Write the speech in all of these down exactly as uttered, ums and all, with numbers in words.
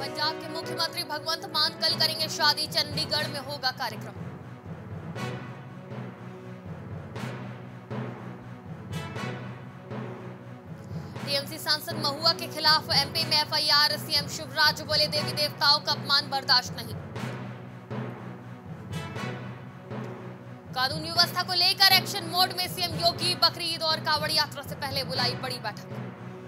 पंजाब के मुख्यमंत्री भगवंत मान कल करेंगे शादी, चंडीगढ़ में होगा कार्यक्रम। टीएमसी सांसद महुआ के खिलाफ एमपी में एफआईआर, सीएम शिवराज बोले देवी देवताओं का अपमान बर्दाश्त नहीं। कानून व्यवस्था को लेकर एक्शन मोड में सीएम योगी, बकरी ईद और कांवड़ यात्रा से पहले बुलाई बड़ी बैठक।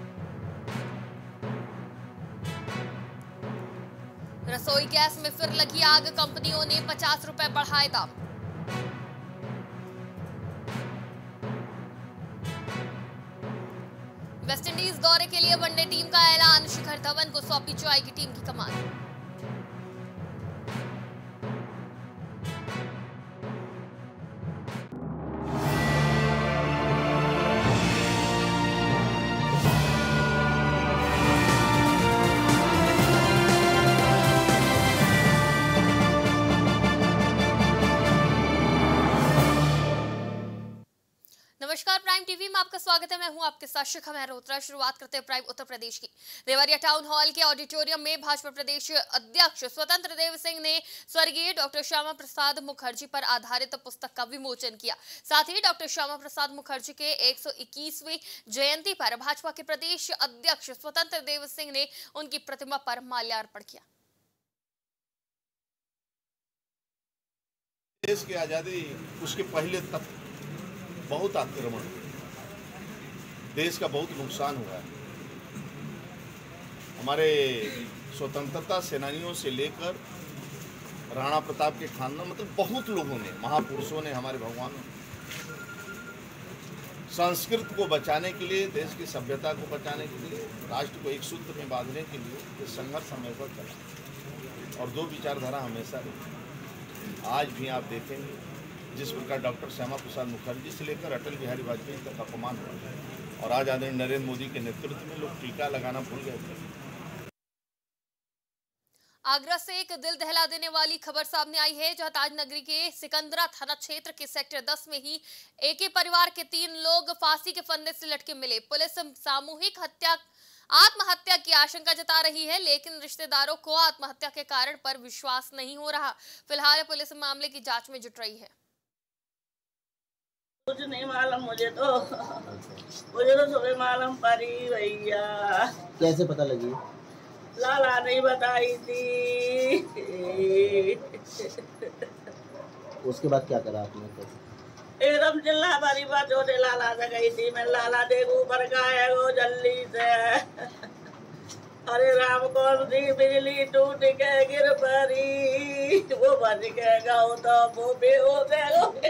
रसोई गैस में फिर लगी आग, कंपनियों ने पचास रुपए बढ़ाए दाम। वेस्टइंडीज दौरे के लिए वनडे टीम का ऐलान, शिखर धवन को सौंपी जाएगी टीम की कमान। नमस्कार, प्राइम टीवी में आपका स्वागत है। मैं हूं आपके साथ शिखा मेहरोत्रा। शुरुआत करते हैं प्राइम उत्तर प्रदेश की। देवरिया टाउन हॉल के ऑडिटोरियम में भाजपा प्रदेश अध्यक्ष स्वतंत्र देव सिंह ने स्वर्गीय डॉक्टर श्यामा प्रसाद मुखर्जी पर आधारित पुस्तक का विमोचन किया। साथ ही डॉक्टर श्यामा प्रसाद मुखर्जी के एक सौ इक्कीसवीं जयंती पर भाजपा के प्रदेश अध्यक्ष स्वतंत्र देव सिंह ने उनकी प्रतिमा पर माल्यार्पण किया। देश की आजादी उसके पहले तक बहुत आक्रमण, देश का बहुत नुकसान हुआ है। हमारे स्वतंत्रता सेनानियों से लेकर राणा प्रताप के खानदान, मतलब बहुत लोगों ने, महापुरुषों ने, हमारे भगवानों संस्कृत को बचाने के लिए, देश की सभ्यता को बचाने के लिए, राष्ट्र को एक सूत्र में बांधने के लिए ये संघर्ष हमेशा चला और दो विचारधारा हमेशा रही। आज भी आप देखेंगे जिस प्रकार डॉक्टर श्यामा प्रसाद मुखर्जी से लेकर अटल बिहारी वाजपेयी तक अपमान हुआ और आज आदरणीय नरेंद्र मोदी के नेतृत्व में लोग टीका लगाना भूल गए थे। आगरा से एक दिल दहला देने वाली खबर सामने आई है, जहां ताजनगरी के सिकंदरा थाना क्षेत्र के सेक्टर दस में ही एक ही परिवार के तीन लोग फांसी के फंदे से लटके मिले। पुलिस सामूहिक हत्या आत्महत्या की आशंका जता रही है, लेकिन रिश्तेदारों को आत्महत्या के कारण पर विश्वास नहीं हो रहा। फिलहाल पुलिस मामले की जांच में जुट रही है। कुछ नहीं मालूम मुझे तो मुझे तो सुबह मालूम पड़ी भैया। कैसे पता लगी? लाला नहीं बताई थी। उसके बाद क्या करा आपने? एकदम चिल्ला बड़ी बात होने लाला से गई थी मैं, लाला देख ऊपर का है वो जल्दी से। अरे राम कौन सी बिजली टूट के गिर पड़ी, वो बच के गाँव तो वो बेहोश है।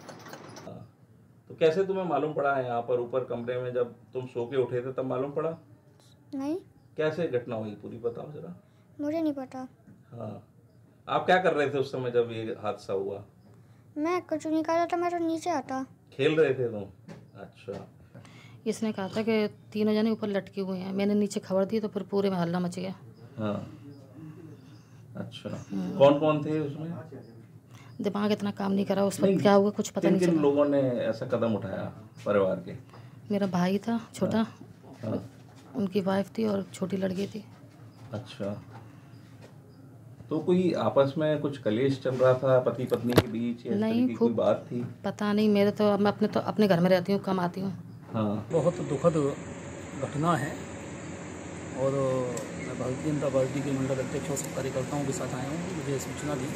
तो कैसे तुम्हें मालूम पड़ा है? यहाँ पर ऊपर कमरे में जब तुम सो के उठे थे तब मालूम पड़ा? नहीं। कैसे घटना हुई पूरी बताओ जरा। मुझे नहीं पता। हाँ, आप क्या कर रहे थे उस समय जब ये हादसा हुआ? मैं कुछ नहीं कर रहा था, मैं तो नीचे आता खेल रहे थे तुम? अच्छा। इसने कहा था कि तीनों जने ऊपर लटके हुए हैं, मैंने नीचे खबर दी तो फिर पूरे में हल्ला मच गया। हाँ, अच्छा। कौन कौन थे उसमें? दिमाग इतना काम नहीं करा उस वक्त क्या हुआ कुछ पता नहीं चला। किन लोगों ने ऐसा कदम उठाया परिवार के? मेरा भाई था छोटा, हाँ। उनकी वाइफ थी और छोटी लड़की थी। अच्छा, तो कोई आपस में कुछ कलेश चल रहा था पति पत्नी के बीच या नहीं, की कोई बात थी? पता नहीं, मेरे तो मैं अपने तो अपने घर में रहती हूँ, कम आती हूँ। हाँ, बहुत दुखद घटना है और मैं भारतीय जनता पार्टी के मंडल अध्यक्ष और सब कार्यकर्ताओं के साथ आया हूँ। मुझे सूचना दी,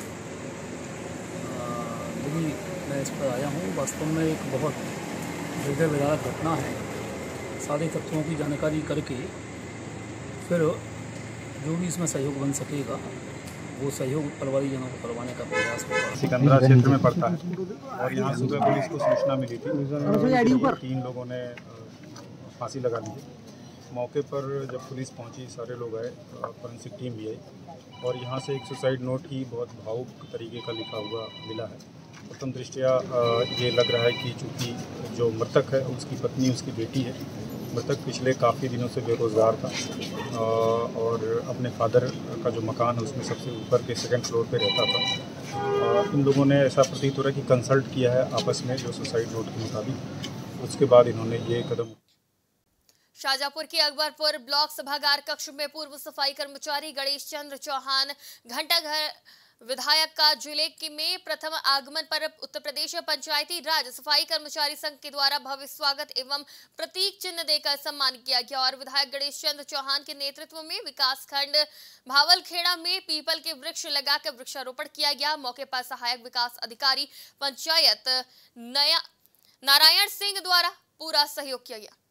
यही मैं इस पर आया हूँ। वास्तव में एक बहुत हृदय विदारक घटना है। सारे तथ्यों की जानकारी करके फिर जो भी इसमें सहयोग बन सकेगा वो सहयोग परिवारीजनों को करवाने का प्रयास होगा। सिकंदरा क्षेत्र में पड़ता है और यहाँ सुबह पुलिस को सूचना मिली थी, तीन लोगों ने फांसी लगा ली। मौके पर जब पुलिस पहुँची सारे लोग आए, फोरेंसिक टीम भी आई और यहाँ से एक सुसाइड नोट ही बहुत भावुक तरीके का लिखा हुआ मिला है। प्रथम दृष्टया ये लग रहा है कि चूँकि जो मृतक है उसकी पत्नी उसकी बेटी है। मृतक पिछले काफ़ी दिनों से बेरोज़गार था और अपने फादर का जो मकान है उसमें सबसे ऊपर के सेकंड फ्लोर पे रहता था। इन लोगों ने ऐसा प्रतीत हो रहा है कि कंसल्ट किया है आपस में जो सुसाइड नोट के मुताबिक, उसके बाद इन्होंने ये कदम। शाजापुर के अकबरपुर ब्लॉक सभागार कक्ष में पूर्व सफाई कर्मचारी गणेश चंद्र चौहान घंटाघर विधायक का जिले के में प्रथम आगमन पर उत्तर प्रदेश पंचायती राज सफाई कर्मचारी संघ के द्वारा भव्य स्वागत एवं प्रतीक चिन्ह देकर सम्मान किया गया और विधायक गणेश चंद्र चौहान के नेतृत्व में विकास खंड भावलखेड़ा में पीपल के वृक्ष लगाकर वृक्षारोपण किया गया। मौके पर सहायक विकास अधिकारी पंचायत नया नारायण सिंह द्वारा पूरा सहयोग किया गया।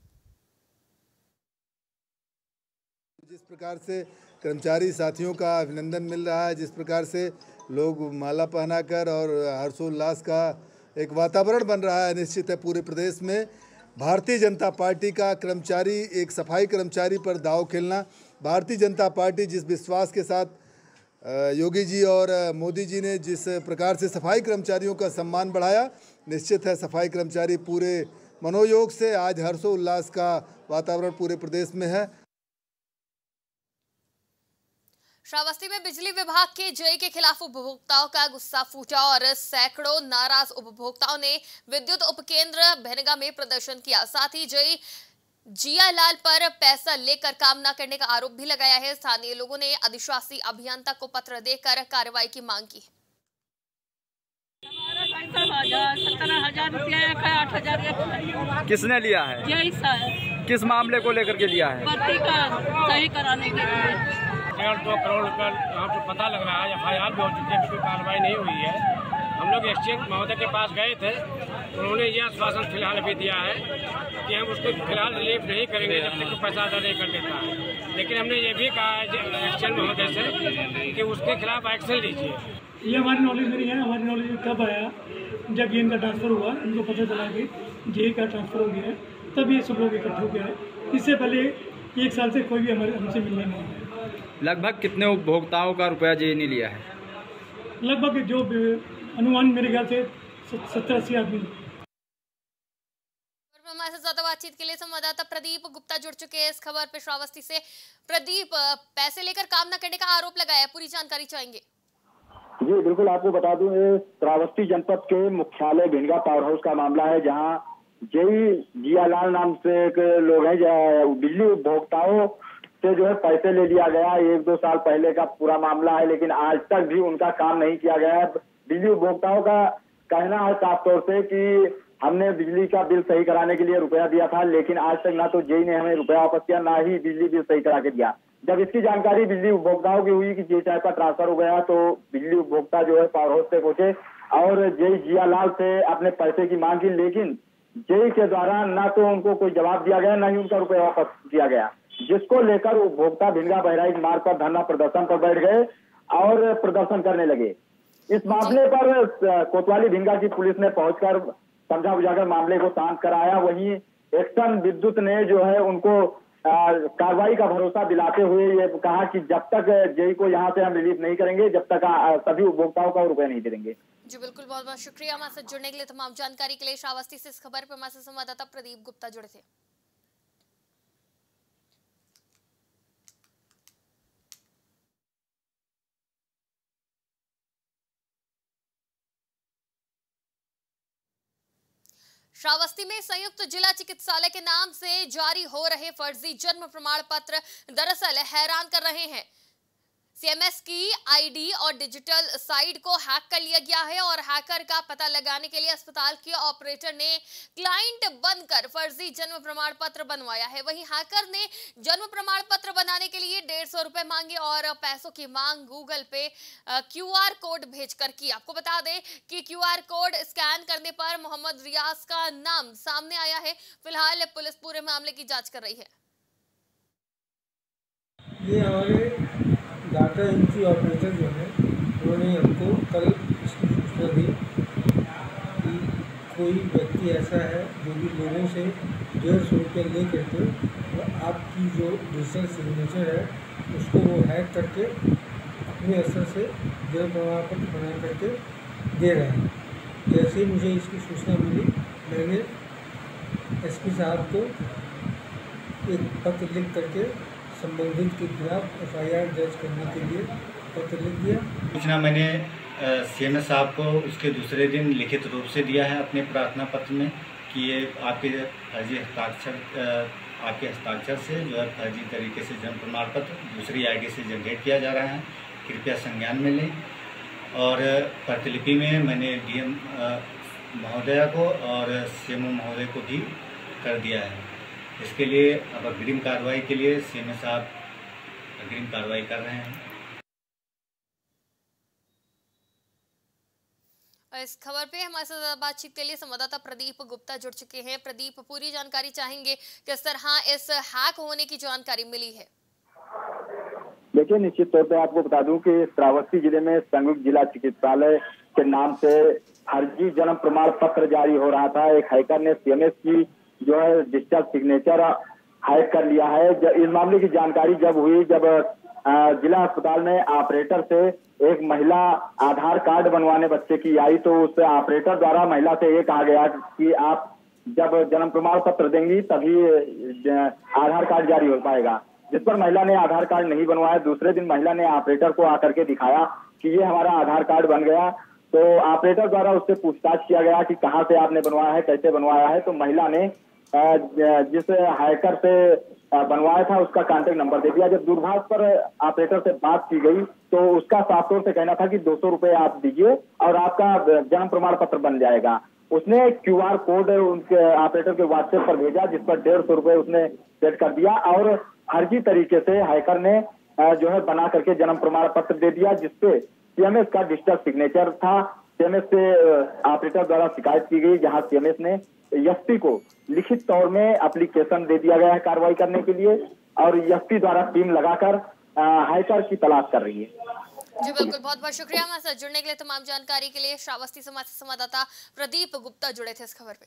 जिस प्रकार से कर्मचारी साथियों का अभिनंदन मिल रहा है, जिस प्रकार से लोग माला पहनाकर और हर्षोल्लास का एक वातावरण बन रहा है, निश्चित है पूरे प्रदेश में भारतीय जनता पार्टी का कर्मचारी एक सफाई कर्मचारी पर दांव खेलना, भारतीय जनता पार्टी जिस विश्वास के साथ योगी जी और मोदी जी ने जिस प्रकार से सफाई कर्मचारियों का सम्मान बढ़ाया, निश्चित है सफाई कर्मचारी पूरे मनोयोग से आज हर्षोल्लास का वातावरण पूरे प्रदेश में है। श्रावस्ती में बिजली विभाग के जेई के खिलाफ उपभोक्ताओं का गुस्सा फूटा और सैकड़ों नाराज उपभोक्ताओं ने विद्युत उपकेंद्र भेनगा में प्रदर्शन किया। साथ ही जेई जियालाल पर पैसा लेकर काम न करने का आरोप भी लगाया है। स्थानीय लोगों ने अधिशासी अभियंता को पत्र देकर कार्रवाई की मांग की। सत्रह हजार रुपया आठ हजार किसने लिया है? यही सर। किस मामले को लेकर के लिया है? बत्ती का सही कराने के लिए। डेढ़ दो करोड़ का यहाँ पे पता लग रहा है, एफ आई आर भी हो चुकी है, कोई कार्रवाई नहीं हुई है। हम लोग एक्सचेंज महोदय के पास गए थे, उन्होंने यह आश्वासन फिलहाल भी दिया है कि हम उसको फिलहाल रिलीफ नहीं करेंगे जब तक पैसा अदा नहीं कर देता है। लेकिन हमने ये भी कहा है एक्सचेंज महोदय से कि उसके खिलाफ एक्शन लीजिए। ये हमारी नॉलेज में नहीं है। हमारी नॉलेज में कब आया, जब ये इनका ट्रांसफ़र हुआ, इनको पता चला कि जे का ट्रांसफ़र हो गया है, तब ये सब लोग इकट्ठे हो गया है। इससे पहले एक साल से कोई भी हमारे हमसे मिलने नहीं है। लगभग कितने उपभोक्ताओं का रुपया जे ने लिया है? लगभग जो अनुमान मेरे ख्याल से सत्तर अस्सी आदमी। हमारे साथ ज्यादा बातचीत के लिए संवाददाता प्रदीप गुप्ता जुड़ चुके हैं इस खबर पे श्रावस्ती से। प्रदीप, पैसे लेकर काम न करने का आरोप लगाया, पूरी जानकारी चाहेंगे। जी बिल्कुल, आपको बता दूं ये श्रावस्ती जनपद के मुख्यालय भेनगा पावर हाउस का मामला है, जहां जेई जियालाल नाम से एक लोग हैं, बिजली उपभोक्ताओं से जो है पैसे ले लिया गया। एक दो साल पहले का पूरा मामला है, लेकिन आज तक भी उनका काम नहीं किया गया है। बिजली उपभोक्ताओं का कहना है साफ तौर से कि हमने बिजली का बिल सही कराने के लिए रुपया दिया था, लेकिन आज तक ना तो जेई ने हमें रुपया वापस किया, ना ही बिजली बिल सही करा के दिया। जब इसकी जानकारी बिजली उपभोक्ताओं की हुई कि जेई साहब का ट्रांसफर हो गया, तो बिजली उपभोक्ता जो है पावर हाउस से पहुंचे और जेई जियालाल से अपने पैसे की मांग की, लेकिन जेई के द्वारा ना तो उनको कोई जवाब दिया गया, ना ही उनका रुपया वापस किया गया, जिसको लेकर उपभोक्ता भेनगा बहराइच मार्ग पर धरना प्रदर्शन पर बैठ गए और प्रदर्शन करने लगे। इस मामले पर कोतवाली भेनगा की पुलिस ने पहुंचकर समझा बुझाकर मामले को शांत कराया। वहीं एक्सन विद्युत ने जो है उनको कार्रवाई का भरोसा दिलाते हुए ये कहा कि जब तक जेई को यहाँ से हम रिलीफ नहीं करेंगे, जब तक सभी उपभोक्ताओं को रुपए नहीं दे देंगे। जी बिल्कुल, बहुत बहुत शुक्रिया हमारे साथ जुड़ने के लिए, तमाम जानकारी के लिए। श्रावस्ती से इस खबर पर हमारे संवाददाता प्रदीप गुप्ता जुड़े थे। श्रावस्ती में संयुक्त जिला चिकित्सालय के नाम से जारी हो रहे फर्जी जन्म प्रमाण पत्र दरअसल हैरान कर रहे हैं। सीएमएस की आईडी और डिजिटल साइट को हैक कर लिया गया है और हैकर का पता लगाने के लिए अस्पताल के ऑपरेटर ने क्लाइंट बनकर फर्जी जन्म प्रमाण पत्र बनवाया है। वहीं हैकर ने जन्म प्रमाण पत्र बनाने के लिए डेढ़ सौ रुपए मांगे और पैसों की मांग गूगल पे क्यूआर कोड भेजकर की। आपको बता दें कि क्यूआर कोड स्कैन करने पर मोहम्मद रियाज का नाम सामने आया है। फिलहाल पुलिस पूरे मामले की जाँच कर रही है। ये हमारे डाटा एंट्री ऑपरेटर जो है उन्होंने हमको कल इसकी सूचना दी कि कोई व्यक्ति ऐसा है जो भी लोगों से डेढ़ सौ रुपये ले करके और आपकी जो डिजिटल सिग्नेचर है उसको वो हैक करके अपने असर से जन्म प्रमाण पत्र बना करके दे रहे हैं। जैसे ही मुझे इसकी सूचना मिली, मैंने एसपी साहब को एक पत्र लिख करके संबंधित के खिलाफ एफ आई आर दर्ज करने के लिए पत्र लिख दिया। सूचना मैंने सीएमएस साहब को उसके दूसरे दिन लिखित रूप से दिया है अपने प्रार्थना पत्र में कि ये आपके फर्जी हस्ताक्षर आपके हस्ताक्षर से जो है फर्जी तरीके से जन्म प्रमाण पत्र दूसरी आई डी से जनरेट किया जा रहा है, कृपया संज्ञान में लें। और प्रतिलिपि में मैंने डी एम महोदया को और सी एम ओ महोदय को भी कर दिया है। इसके लिए अब अग्रिम कार्रवाई के लिए सी एम ओ साहब अग्रिम कार्रवाई कर रहे हैं। इस खबर पे हमारे साथ बातचीत के लिए संवाददाता प्रदीप गुप्ता जुड़ चुके हैं। प्रदीप, पूरी जानकारी चाहेंगे, किस तरह इस हैक होने की जानकारी मिली है? देखिए, निश्चित तौर पे आपको बता दूं कि श्रावस्ती जिले में संयुक्त जिला चिकित्सालय के नाम से फर्जी जन्म प्रमाण पत्र जारी हो रहा था। एक हैकर ने सीएमएस की जो है डिजिटल सिग्नेचर हैक कर लिया है। इस मामले की जानकारी जब हुई, जब जिला अस्पताल में ऑपरेटर से एक महिला आधार कार्ड बनवाने बच्चे की आई, तो उस ऑपरेटर द्वारा महिला से ये कहा गया कि आप जब जन्म प्रमाण पत्र देंगी तभी आधार कार्ड जारी हो पाएगा, जिस पर महिला ने आधार कार्ड नहीं बनवाया। दूसरे दिन महिला ने ऑपरेटर को आकर के दिखाया कि ये हमारा आधार कार्ड बन गया। तो ऑपरेटर द्वारा उससे पूछताछ किया गया कि कहाँ से आपने बनवाया है, कैसे बनवाया है। तो महिला ने जिस हैकर से बनवाया था उसका कांटेक्ट नंबर दे दिया। जब दूरभाष पर ऑपरेटर से बात की गई तो उसका साफ तौर से कहना था कि दो सौ रुपए आप दीजिए और आपका जन्म प्रमाण पत्र बन जाएगा। उसने क्यू आर कोड उनके ऑपरेटर के व्हाट्सएप पर भेजा, जिस पर डेढ़ सौ रुपए उसने सेट कर दिया और फर्जी तरीके से हैकर ने जो है बना करके जन्म प्रमाण पत्र दे दिया, जिसपे सीएमएस का डिजिटल सिग्नेचर था। सीएमएस से ऑपरेटर द्वारा शिकायत की गई, जहां सीएमएस ने एसपी को लिखित तौर में एप्लीकेशन दे दिया गया है कार्रवाई करने के लिए और एसपी द्वारा टीम लगाकर हैकर की तलाश कर रही है। जी बिल्कुल, बहुत बहुत शुक्रिया हमारे साथ जुड़ने के लिए। तमाम जानकारी के लिए श्रावस्ती समाज से संवाददाता प्रदीप गुप्ता जुड़े थे इस खबर पे।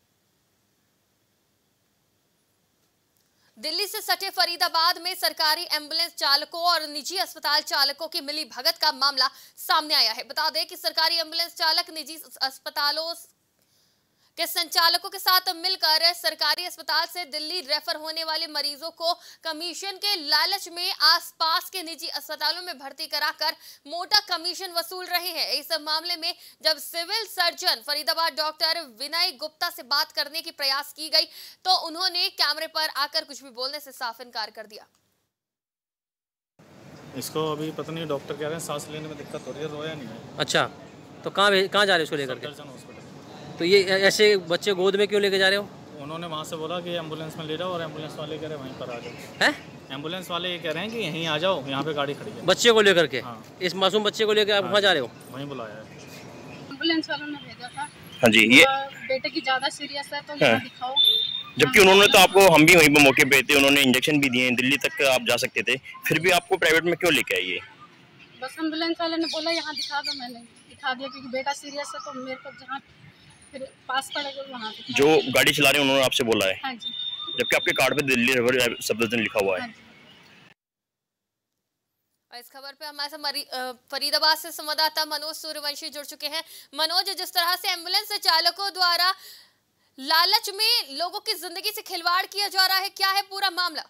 दिल्ली से सटे फरीदाबाद में सरकारी एम्बुलेंस चालकों और निजी अस्पताल चालकों की मिली भगत का मामला सामने आया है। बता दें कि सरकारी एम्बुलेंस चालक निजी अस्पतालों के संचालकों के साथ मिलकर सरकारी अस्पताल से दिल्ली रेफर होने वाले मरीजों को कमीशन के लालच में आसपास के निजी अस्पतालों में भर्ती कराकर मोटा कमीशन वसूल रहे हैं। इस मामले में जब civil surgeon Faridabad doctor Vinay Gupta से बात करने की प्रयास की गई तो उन्होंने कैमरे पर आकर कुछ भी बोलने से साफ इनकार कर दिया। इसको अभी पता नहीं, डॉक्टर कह रहे हैं सांस लेने में दिक्कत हो रही है, रोया नहीं है। अच्छा, तो कहाँ कहाँ जा रहे हो इसको लेकर के? तो ये ऐसे बच्चे गोद में क्यों लेके जा रहे हो? उन्होंने वहाँ से बोला कि एम्बुलेंस में ले जाओ और एम्बुलेंस वाले कह रहे हैं वहीं पर आ जाओ। हैं? एम्बुलेंस वाले ये कह रहे हैं कि यहीं आ जाओ, यहाँ पे गाड़ी खड़ी है। बच्चे को लेकर के? हाँ। इस मासूम बच्चे को लेकर आप वहाँ जा रहे हो? वहीं बुलाया है। एम्बुलेंस वालों ने भेजा था। हाँ जी, ये बेटे की ज्यादा सीरियस है तो हाँ। दिखाओ। जबकि उन्होंने तो आपको, हम भी वहीं पे मौके पे थे, उन्होंने इंजेक्शन भी दिए, दिल्ली तक आप जा सकते थे, फिर भी आपको प्राइवेट में क्यों लेके आइए? बस एम्बुलेंस वाले ने बोला यहाँ दिखा दो, मैंने दिखा दिया क्योंकि बेटा सीरियस है तो मेरे को जहाँ फिर पास पड़ेगा वहाँ। जो गाड़ी चला रहे हैं उन्होंने आपसे बोला है? हाँ जी। जबकि आपके कार्ड पे दिल्ली रेफर सफदरजंग लिखा हुआ है। और इस खबर पे हमारे साथ फरीदाबाद से संवाददाता मनोज सूर्यवंशी जुड़ चुके हैं। मनोज, जिस तरह से एम्बुलेंस चालकों द्वारा लालच में लोगों की जिंदगी से खिलवाड़ किया जा रहा है, क्या है पूरा मामला?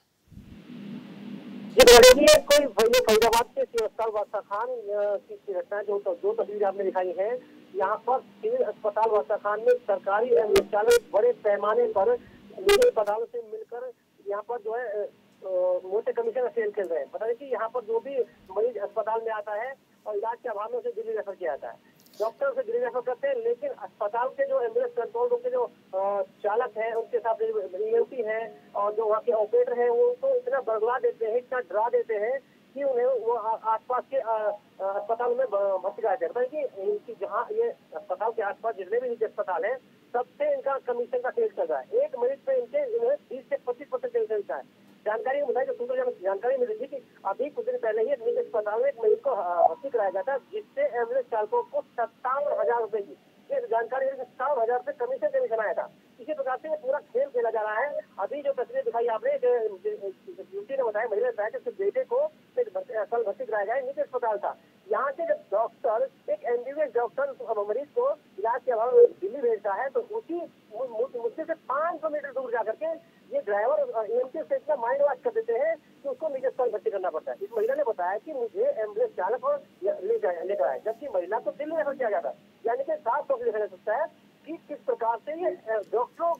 ये कोई फरीदाबाद के अस्पताल वास्ता खान की घटना जो दो तस्वीरें आपने दिखाई है। यहाँ पर सिविल अस्पताल वास्ता खान में सरकारी एम्बुलेंस चालक बड़े पैमाने पर निजी अस्पतालों से मिलकर यहाँ पर जो है मोटे कमीशन सेल खेल रहे हैं। बता दें कि यहाँ पर जो भी मरीज अस्पताल में आता है और इलाज के अभाव में उसे दिल्ली रेफर किया जाता है, डॉक्टर उसे दिल्ली रेफर करते हैं, लेकिन अस्पताल के जो एम्बुलेंस कंट्रोल रूम के जो चालक हैं, उनके साथ ईएमटी है और जो वहाँ के ऑपरेटर हैं, वो उनको इतना बरगला देते हैं, इतना डरा देते हैं कि उन्हें वो आसपास के अस्पताल में भर्ती करा देते हैं। कि इनकी जहाँ ये अस्पताल के आसपास जितने भी निजी अस्पताल हैं, सबसे इनका कमीशन का टेस्ट चल रहा है। एक मरीज पे इनके इन्हें बीस से पच्चीस परसेंट टेस्ट मिलता है। जानकारी बताई, जो सूत्रों से जानकारी मिली थी कि अभी कुछ दिन पहले ही एक निजी अस्पताल में एक मरीज को भर्ती कराया गया था, जिससे एम्बुलेंस चालकों को सत्तावन हजार रुपए की जानकारी सत्तावन हजार रुपए कमीशन कमीशन आया था। इसी प्रकार से पूरा खेल खेला जा रहा है। अभी जो तस्वीर दिखाई आपने, ड्यूटी ने बताया, महिला ने बताया कि उसके बेटे को कल भर्ती कराया गया, निजी अस्पताल था। यहाँ से जब डॉक्टर एक एमबीबीएस डॉक्टर मरीज को इलाज के अभाव दिल्ली भेजता है, तो उसी मुझसे से पाँच सौ मीटर दूर जाकर के ये ड्राइवर ईएमटी से इतना माइंड वॉश कर देते हैं कि उसको निजी अस्पताल भर्ती करना पड़ता है। इस महिला ने बताया कि मुझे एम्बुलेंस चालक और ले जाए लेकर आए, जबकि महिला को दिल्ली रेफर किया जाता है। यानी कि साफ तौर से देखा जा सकता है कि किस प्रकार से ये डॉक्टरों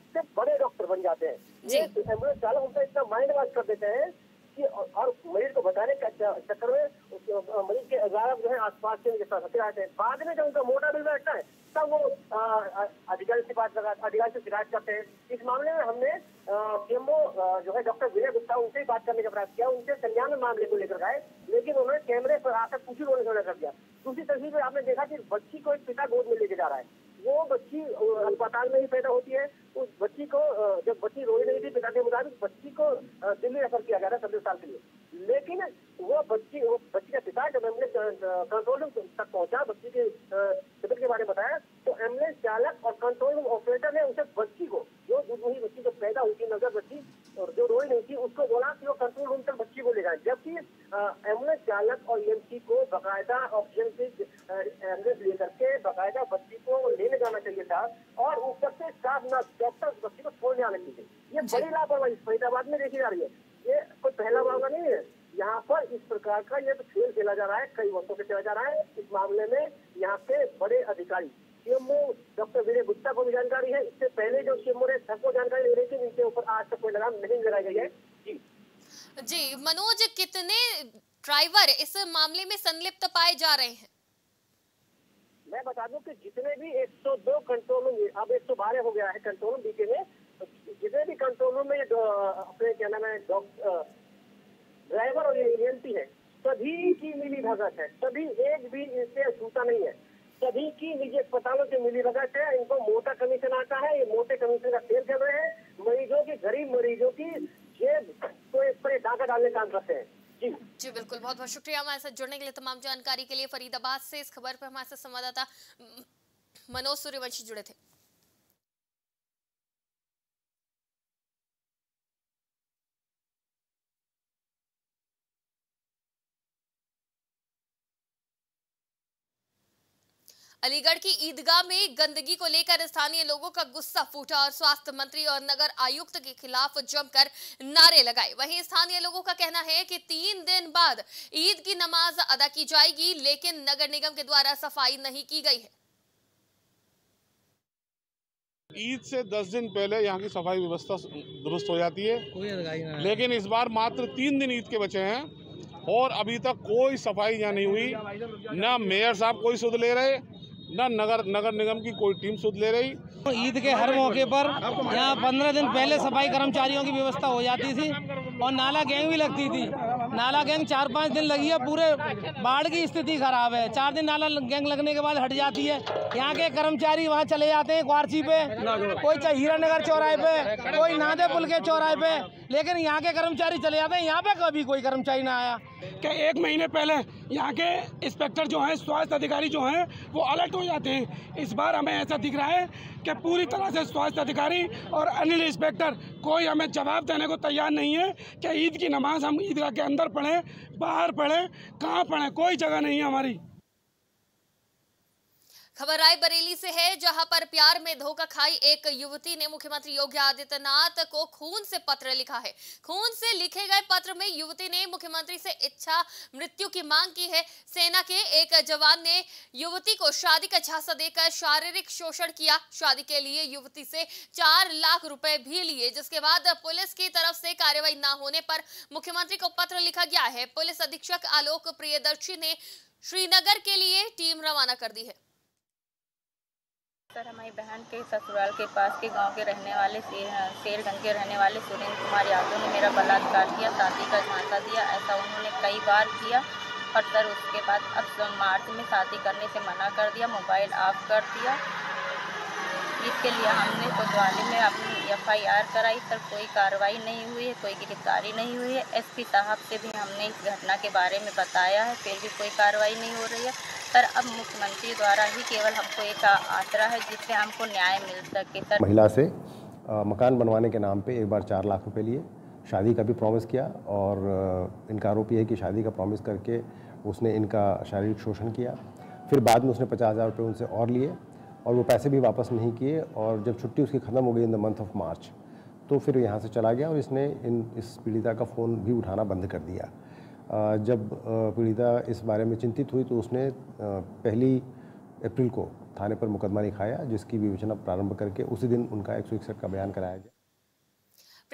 एम्बुलेंस चालक उनका इतना माइंड वॉश कर देते हैं कि और मरीज को बताने के चक्कर में मरीज के अलावा जो है आसपास के रहते हैं। बाद में जब उनका मोटा बिल बैठता है तब वो अधिकारी से बात लगा अधिकारी से शिकायत करते हैं। इस मामले में हमने सीएमओ जो है डॉक्टर विनय गुप्ता उनसे ही बात करने का प्रयास किया, उनसे संज्ञान में मामले को लेकर गए, लेकिन उन्होंने कैमरे पर आकर कुछ ही रोने कर दिया। दूसरी तस्वीर में आपने देखा कि बच्ची को एक पिता गोद में लेके जा रहा है, वो बच्ची अस्पताल में ही पैदा होती है। उस बच्ची को जब बच्ची रोई नहीं थी पिता के मुताबिक बच्ची को दिल्ली रेफर किया गया था सत्रह साल के लिए, लेकिन वो बच्ची वो बच्ची का पिता जब एम्बुलेंस कंट्रोल रूम तक पहुंचा, बच्ची के तबियत के बारे में बताया, तो एम्बुलेंस चालक और कंट्रोल रूम ऑपरेटर ने उसे बच्ची को जो वही बच्ची जो पैदा हुई थी नवजात बच्ची और जो रोई नहीं थी उसको बोला कि वो कंट्रोल रूम तक बच्ची को ले जाए, जबकि एम्बुलेंस चालक और ईएमसी को बकायदा ऑक्सीजन से एम्बुलेंस लेकर के बकायदा बच्ची को लेने जाना चाहिए था और ऊपर से स्टाफ नर्स डॉक्टर बच्ची को छोड़ने आने चाहिए। ये बड़ी लापरवाही फरीदाबाद में देखी जा रही है। ये कोई पहला मामला नहीं है, यहाँ पर इस प्रकार का ये तो खेल खेला जा रहा है, कई वर्षों से खेला जा रहा है। इस मामले में यहाँ के बड़े अधिकारी सीएमओ डॉक्टर विनय गुप्ता को भी जानकारी है, इससे पहले जो सीएमओ ने सबको जानकारी, लेकिन इनके ऊपर आज तक कोई लगाम नहीं लगाई गई है। जी जी मनोज, कितने ड्राइवर इस मामले में संलिप्त पाए जा रहे हैं? मैं बता दूं कि जितने भी एक सौ दो कंट्रोल रूम, अब एक सौ बारह हो गया है कंट्रोल रूम बीके में, जितने भी कंट्रोल रूम में अपने क्या नाम है ड्राइवर और एएनटी है, सभी की मिली भगत है, सभी एक भी इनसे छूटा नहीं है, सभी की निजी अस्पतालों से मिली भगत है। इनको मोटा कमीशन आता है, ये मोटे कमीशन का खेल खेल रहे हैं, मरीजों की गरीब मरीजों की जेब को इस पर डाका डालने का काम करते हैं। जी जी बिल्कुल, बहुत बहुत शुक्रिया हमारे साथ जुड़ने के लिए। तमाम जानकारी के लिए फरीदाबाद से इस खबर पर हमारे साथ संवाददाता मनोज सूर्यवंशी जुड़े थे। अलीगढ़ की ईदगाह में गंदगी को लेकर स्थानीय लोगों का गुस्सा फूटा और स्वास्थ्य मंत्री और नगर आयुक्त के खिलाफ जमकर नारे लगाए। वहीं स्थानीय लोगों का कहना है कि तीन दिन बाद ईद की नमाज अदा की जाएगी, लेकिन नगर निगम के द्वारा सफाई नहीं की गई है। ईद से दस दिन पहले यहाँ की सफाई व्यवस्था दुरुस्त हो जाती है, कोई नहीं, लेकिन इस बार मात्र तीन दिन ईद के बचे हैं और अभी तक कोई सफाई यहाँ नहीं हुई। ना मेयर साहब कोई सुध ले रहे, ना नगर नगर निगम की कोई टीम सुध ले रही। ईद के हर मौके पर यहाँ पंद्रह दिन पहले सफाई कर्मचारियों की व्यवस्था हो जाती थी और नाला गैंग भी लगती थी। नाला गैंग चार पाँच दिन लगी है, पूरे बाढ़ की स्थिति खराब है। चार दिन नाला गैंग लगने के बाद हट जाती है। यहाँ के कर्मचारी वहाँ चले जाते हैं क्वारची पे, कोई चाहे हीरा नगर चौराहे पे, कोई नादे पुल के चौराहे पे, लेकिन यहाँ के कर्मचारी चले जाते हैं। यहाँ पे कभी कोई कर्मचारी ना आया। कि एक महीने पहले यहाँ के इंस्पेक्टर जो हैं, स्वास्थ्य अधिकारी जो हैं, वो अलर्ट हो जाते हैं। इस बार हमें ऐसा दिख रहा है कि पूरी तरह से स्वास्थ्य अधिकारी और अनिल इंस्पेक्टर कोई हमें जवाब देने को तैयार नहीं है कि ईद की नमाज हम ईदगाह के अंदर पढ़ें, बाहर पढ़ें, कहाँ पढ़ें, कोई जगह नहीं है हमारी। खबर रायबरेली से है, जहां पर प्यार में धोखा खाई एक युवती ने मुख्यमंत्री योगी आदित्यनाथ को खून से पत्र लिखा है। खून से लिखे गए पत्र में युवती ने मुख्यमंत्री से इच्छा मृत्यु की मांग की है। सेना के एक जवान ने युवती को शादी का झांसा देकर शारीरिक शोषण किया। शादी के लिए युवती से चार लाख रुपए भी लिए, जिसके बाद पुलिस की तरफ से कार्रवाई न होने पर मुख्यमंत्री को पत्र लिखा गया है। पुलिस अधीक्षक आलोक प्रियदर्शी ने श्रीनगर के लिए टीम रवाना कर दी है। सर, हमारी बहन के ससुराल के पास के गांव के रहने वाले शेरगंज के रहने वाले सुरेंद्र कुमार यादव ने मेरा बलात्कार किया, शादी का झांसा दिया। ऐसा उन्होंने कई बार किया और सर उसके बाद अब मार्च में शादी करने से मना कर दिया, मोबाइल ऑफ कर दिया। इसके लिए हमने कोतवाली में अपनी एफ आई आर कराई, सर कोई कार्रवाई नहीं हुई है, कोई गिरफ्तारी नहीं हुई है। एस पी साहब से भी हमने इस घटना के बारे में बताया है, फिर भी कोई कार्रवाई नहीं हो रही है। सर अब मुख्यमंत्री द्वारा ही केवल हमको एक आसरा है जिससे हमको न्याय मिल सके। सर महिला से आ, मकान बनवाने के नाम पे एक बार चार लाख रुपए लिए, शादी का भी प्रॉमिस किया और आ, इनका आरोप ये है कि शादी का प्रॉमिस करके उसने इनका शारीरिक शोषण किया। फिर बाद में उसने पचास हज़ार रुपये उनसे और लिए और वो पैसे भी वापस नहीं किए और जब छुट्टी उसकी ख़त्म हो गई in the month of March, तो फिर यहाँ से चला गया और इसने इन इस पीड़िता का फ़ोन भी उठाना बंद कर दिया। जब पीड़िता इस बारे में चिंतित हुई तो उसने पहली अप्रैल को थाने पर मुकदमा लिखाया, जिसकी विवेचना प्रारंभ करके उसी दिन उनका एक सौ इकसठ का बयान कराया गया।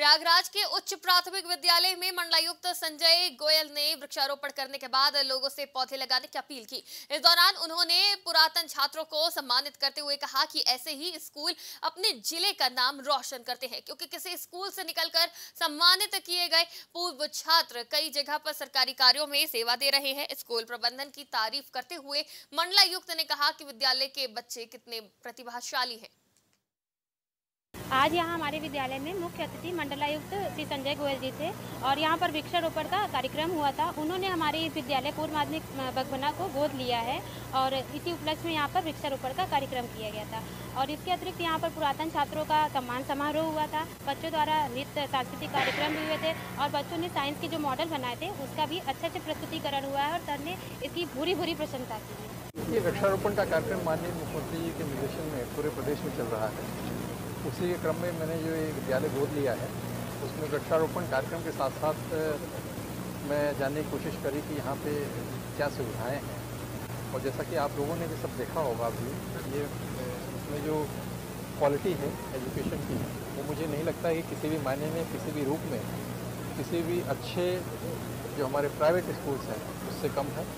प्रयागराज के उच्च प्राथमिक विद्यालय में मंडलायुक्त संजय गोयल ने वृक्षारोपण करने के बाद लोगों से पौधे लगाने की अपील की। इस दौरान उन्होंने पुरातन छात्रों को सम्मानित करते हुए कहा कि ऐसे ही स्कूल अपने जिले का नाम रोशन करते हैं, क्योंकि किसी स्कूल से निकलकर सम्मानित किए गए पूर्व छात्र कई जगह पर सरकारी कार्यों में सेवा दे रहे हैं। स्कूल प्रबंधन की तारीफ करते हुए मंडलायुक्त ने कहा कि विद्यालय के बच्चे कितने प्रतिभाशाली हैं। आज यहाँ हमारे विद्यालय में मुख्य अतिथि मंडलायुक्त श्री संजय गोयल जी थे और यहाँ पर वृक्षारोपण का कार्यक्रम हुआ था। उन्होंने हमारे विद्यालय पूर्व माध्यमिक बगबना को गोद लिया है और इसी उपलक्ष्य में यहाँ पर वृक्षारोपण का कार्यक्रम किया गया था। और इसके अतिरिक्त यहाँ पर पुरातन छात्रों का सम्मान समारोह हुआ था। बच्चों द्वारा नृत्य सांस्कृतिक कार्यक्रम भी हुए थे और बच्चों ने साइंस के जो मॉडल बनाए थे उसका भी अच्छे से प्रस्तुतिकरण हुआ है और सर ने इसकी भूरी भूरी प्रशंसा की है। ये वृक्षारोपण का कार्यक्रम माननीय मुख्यमंत्री जी के निर्देशन में पूरे प्रदेश में चल रहा है। उसी के क्रम में मैंने जो ये विद्यालय गोद लिया है उसमें वृक्षारोपण कार्यक्रम के साथ साथ मैं जानने की कोशिश करी कि यहाँ पे क्या सुविधाएं हैं। और जैसा कि आप लोगों ने भी सब देखा होगा अभी, ये इसमें जो क्वालिटी है एजुकेशन की वो मुझे नहीं लगता कि किसी भी मायने में, किसी भी रूप में, किसी भी अच्छे जो हमारे प्राइवेट स्कूल्स हैं उससे कम है।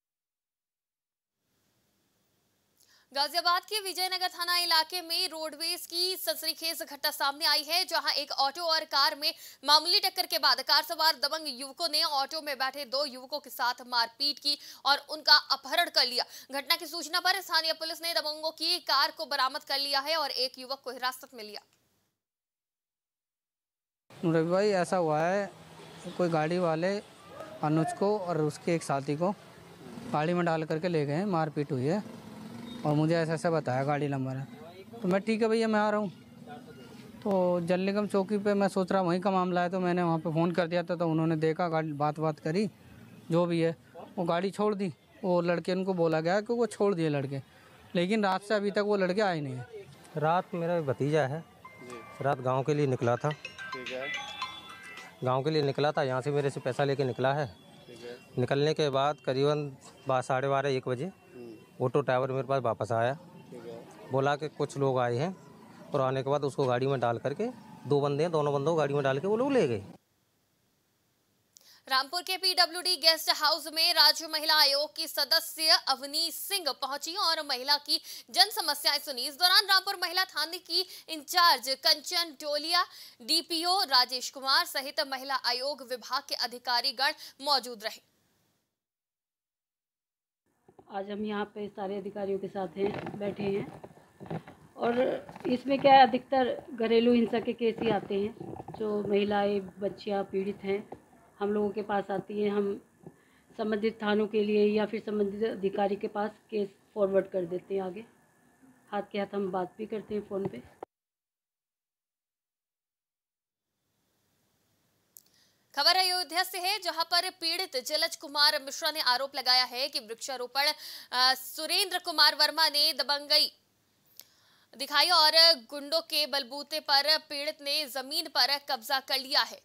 गाजियाबाद के विजयनगर थाना इलाके में रोडवेज की सनसनीखेज घटना सामने आई है, जहां एक ऑटो और कार में मामूली टक्कर के बाद कार सवार दबंग युवकों ने ऑटो में बैठे दो युवकों के साथ मारपीट की और उनका अपहरण कर लिया। घटना की सूचना पर स्थानीय पुलिस ने दबंगों की कार को बरामद कर लिया है और एक युवक को हिरासत में लिया। रवि भाई, ऐसा हुआ है, कोई गाड़ी वाले अनुज को और उसके एक साथी को गाड़ी में डाल करके ले गए हैं, मारपीट हुई है और मुझे ऐसा ऐसा बताया गाड़ी नंबर है। तो मैं ठीक है भैया मैं आ रहा हूँ। तो जल निगम चौकी पे मैं सोच रहा वहीं का मामला है, तो मैंने वहाँ पे फ़ोन कर दिया था। तो उन्होंने देखा, गाड़ी बात बात करी, जो भी है वो गाड़ी छोड़ दी। वो लड़के उनको बोला गया कि वो छोड़ दिए लड़के, लेकिन रात से अभी तक वो लड़के आए नहीं हैं। रात मेरा भतीजा है, रात गांव के लिए निकला था। गांव के लिए निकला था, यहाँ से मेरे से पैसा लेके निकला है। निकलने के बाद करीबन साढ़े बारह एक बजे ऑटो ड्राइवर मेरे पास वापस आया, बोला कि कुछ लोग आए हैं, और आने के बाद उसको गाड़ी में डाल करके, दो बंदे हैं, दोनों बंदों को गाड़ी में डाल के वो लोग ले गए। रामपुर के पीडब्ल्यूडी गेस्ट हाउस में राज्य महिला आयोग की सदस्य अवनी सिंह पहुंची और महिला की जन समस्याएं सुनी। इस दौरान रामपुर महिला थाने की इंचार्ज कंचन टोलिया, डीपीओ राजेश कुमार सहित महिला आयोग विभाग के अधिकारी गण मौजूद रहे। आज हम यहाँ पे सारे अधिकारियों के साथ हैं, बैठे हैं, और इसमें क्या है, अधिकतर घरेलू हिंसा के केस ही आते हैं। जो महिलाएं, बच्चियाँ पीड़ित हैं, हम लोगों के पास आती हैं। हम संबंधित थानों के लिए या फिर संबंधित अधिकारी के पास केस फॉरवर्ड कर देते हैं आगे। हाथ के हाथ हम बात भी करते हैं फ़ोन पे। खबर अयोध्या से है, जहां पर पीड़ित जलज कुमार मिश्रा ने आरोप लगाया है कि वृक्षारोपण सुरेंद्र कुमार वर्मा ने दबंगई दिखाई और गुंडों के बलबूते पर पीड़ित ने जमीन पर कब्जा कर लिया है।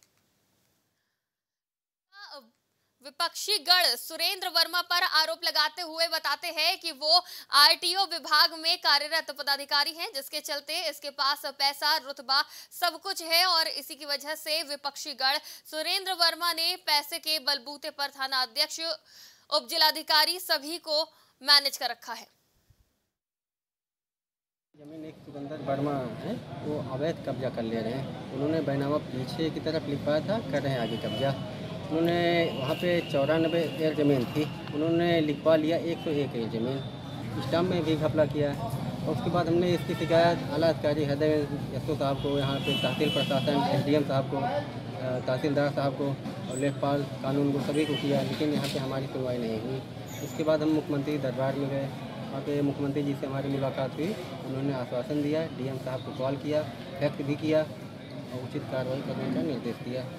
विपक्षी गण सुरेंद्र वर्मा पर आरोप लगाते हुए बताते हैं कि वो आरटीओ विभाग में कार्यरत पदाधिकारी हैं, जिसके चलते इसके पास पैसा, रुतबा सब कुछ है और इसी की वजह से विपक्षी गण सुरेंद्र वर्मा ने पैसे के बलबूते पर थाना अध्यक्ष, उप जिलाधिकारी सभी को मैनेज कर रखा है। जमीन एक सुरेंद्र वर्मा है, वो अवैध कब्जा कर ले रहे हैं। उन्होंने बैनामा पीछे की तरफ लिखवाया था, कर रहे हैं आगे कब्जा। उन्होंने वहाँ पे चौरानबे एकड़ ज़मीन थी, उन्होंने लिखवा लिया एक सौ एक एकड़ ज़मीन। स्टाम्प में भी घपला किया और उसके बाद हमने इसकी शिकायत आला अधिकारी हृदय यशो साहब को, यहाँ पे तहसील प्रशासन, एसडीएम साहब को, तहसीलदार साहब को और लेखपाल कानून को, सभी को किया, लेकिन यहाँ पे हमारी सुनवाई नहीं हुई। इसके बाद हम मुख्यमंत्री दरबार में गए, वहाँ पे मुख्यमंत्री जी से हमारी मुलाकात हुई। उन्होंने आश्वासन दिया, डीएम साहब को कॉल किया, फैक्ट भी किया और उचित कार्रवाई करने का निर्देश दिया।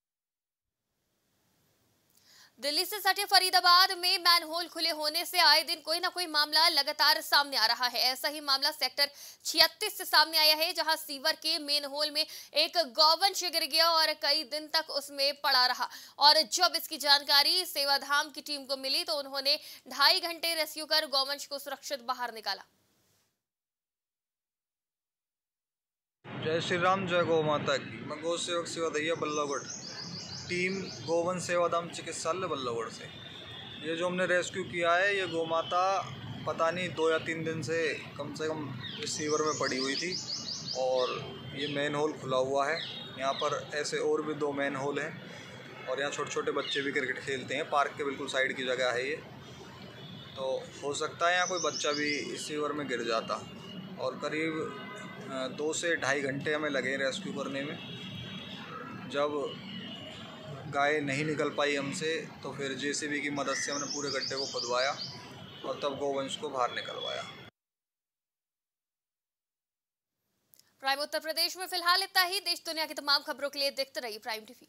दिल्ली से सटे फरीदाबाद में मैनहोल खुले होने से आए दिन कोई ना कोई मामला लगातार सामने आ रहा है। ऐसा ही मामला सेक्टर छियालीस से सामने आया है, जहां सीवर के मेनहोल में एक गौवंश गिर गया और कई दिन तक उसमें पड़ा रहा। और जब इसकी जानकारी सेवाधाम की टीम को मिली तो उन्होंने ढाई घंटे रेस्क्यू कर गौवंश को सुरक्षित बाहर निकाला। जय श्री राम, जय गौ माता की। मैं गौ सेवक सेवा दैया बल्लभगढ़, टीम गोवन सेवाधाम चिकित्सालय बल्लभगढ़ से। ये जो हमने रेस्क्यू किया है, ये गौ माता पता नहीं दो या तीन दिन से कम से कम रिसीवर में पड़ी हुई थी और ये मेन होल खुला हुआ है। यहाँ पर ऐसे और भी दो मेन होल हैं और यहाँ छोटे छोटे बच्चे भी क्रिकेट खेलते हैं। पार्क के बिल्कुल साइड की जगह है ये, तो हो सकता है यहाँ कोई बच्चा भी इस सीवर में गिर जाता। और करीब दो से ढाई घंटे हमें लगे रेस्क्यू करने में। जब गाय नहीं निकल पाई हमसे तो फिर जेसीबी की मदद से हमने पूरे गड्ढे को खुदवाया और तब गोवंश को बाहर निकलवाया। प्राइम उत्तर प्रदेश में फिलहाल इतना ही। देश दुनिया की तमाम खबरों के लिए देखते रहिए प्राइम टीवी।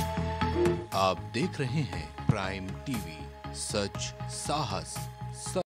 आप देख रहे हैं प्राइम टीवी, सच साहस